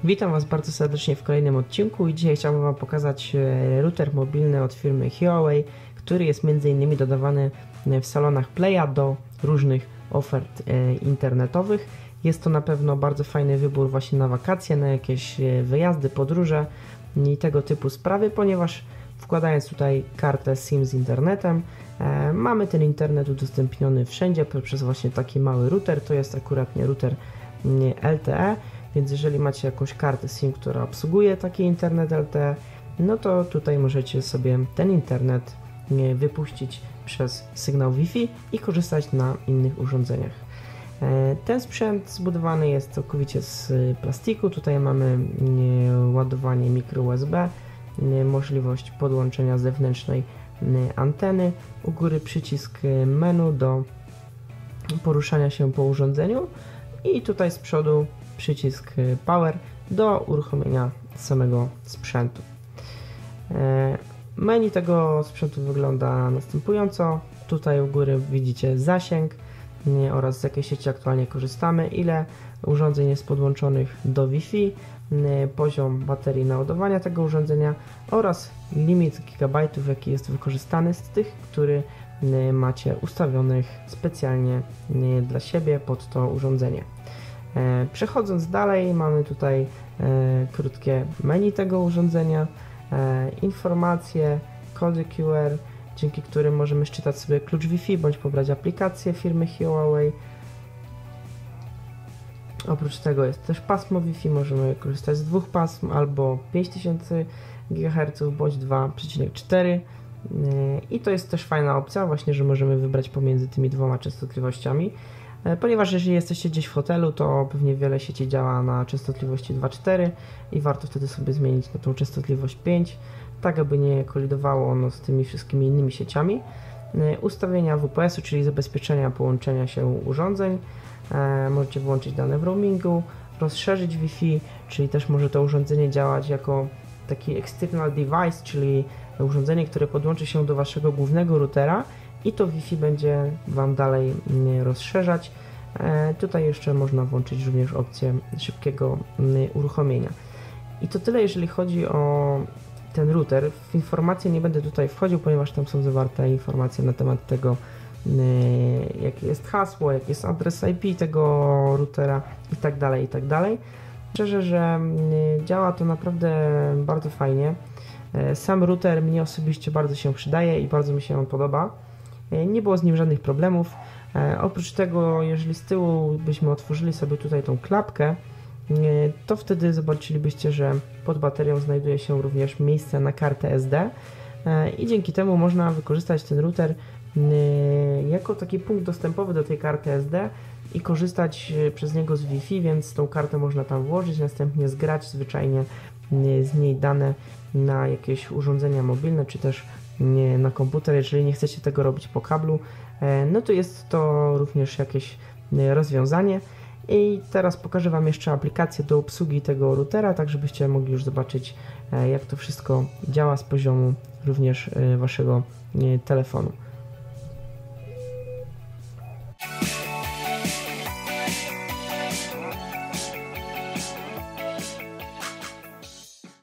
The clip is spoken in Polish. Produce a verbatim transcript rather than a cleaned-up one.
Witam Was bardzo serdecznie w kolejnym odcinku i dzisiaj chciałbym Wam pokazać router mobilny od firmy Huawei, który jest między innymi dodawany w salonach Playa do różnych ofert internetowych. Jest to na pewno bardzo fajny wybór właśnie na wakacje, na jakieś wyjazdy, podróże i tego typu sprawy, ponieważ wkładając tutaj kartę SIM z internetem, e, mamy ten internet udostępniony wszędzie przez właśnie taki mały router. To jest akurat nie router nie L T E, więc jeżeli macie jakąś kartę SIM, która obsługuje taki internet L T E, no to tutaj możecie sobie ten internet nie, wypuścić przez sygnał Wi-Fi i korzystać na innych urządzeniach. E, ten sprzęt zbudowany jest całkowicie z plastiku. Tutaj mamy nie, ładowanie mikro U S B, możliwość podłączenia zewnętrznej anteny, u góry przycisk menu do poruszania się po urządzeniu i tutaj z przodu przycisk power do uruchomienia samego sprzętu. Menu tego sprzętu wygląda następująco. Tutaj u góry widzicie zasięg oraz z jakiej sieci aktualnie korzystamy, ile urządzeń jest podłączonych do Wi-Fi, poziom baterii naładowania tego urządzenia oraz limit gigabajtów, jaki jest wykorzystany z tych, który macie ustawionych specjalnie dla siebie pod to urządzenie. Przechodząc dalej, mamy tutaj krótkie menu tego urządzenia, informacje, kody Q R, dzięki którym możemy szczytać sobie klucz Wi-Fi bądź pobrać aplikację firmy Huawei. Oprócz tego jest też pasmo Wi-Fi, możemy korzystać z dwóch pasm albo pięć tysięcy gigaherców bądź dwa przecinek cztery i to jest też fajna opcja właśnie, że możemy wybrać pomiędzy tymi dwoma częstotliwościami, ponieważ jeżeli jesteście gdzieś w hotelu, to pewnie wiele sieci działa na częstotliwości dwa przecinek cztery i warto wtedy sobie zmienić na tą częstotliwość pięć, tak aby nie kolidowało ono z tymi wszystkimi innymi sieciami. Ustawienia W P S u, czyli zabezpieczenia połączenia się urządzeń. E, możecie włączyć dane w roamingu, rozszerzyć Wi-Fi, czyli też może to urządzenie działać jako taki external device, czyli urządzenie, które podłączy się do Waszego głównego routera i to Wi-Fi będzie Wam dalej m, rozszerzać. E, tutaj jeszcze można włączyć również opcję szybkiego m, uruchomienia. I to tyle, jeżeli chodzi o ten router. W informacje nie będę tutaj wchodził, ponieważ tam są zawarte informacje na temat tego, jakie jest hasło, jaki jest adres I P tego routera i tak dalej, i tak dalej. Szczerze, że działa to naprawdę bardzo fajnie. Sam router mnie osobiście bardzo się przydaje i bardzo mi się on podoba. Nie było z nim żadnych problemów. Oprócz tego, jeżeli z tyłu byśmy otworzyli sobie tutaj tą klapkę, to wtedy zobaczylibyście, że pod baterią znajduje się również miejsce na kartę S D i dzięki temu można wykorzystać ten router jako taki punkt dostępowy do tej karty S D i korzystać przez niego z Wi-Fi, więc tą kartę można tam włożyć, następnie zgrać zwyczajnie z niej dane na jakieś urządzenia mobilne, czy też na komputer. Jeżeli nie chcecie tego robić po kablu, no to jest to również jakieś rozwiązanie. I teraz pokażę Wam jeszcze aplikację do obsługi tego routera, tak żebyście mogli już zobaczyć, jak to wszystko działa z poziomu również Waszego telefonu.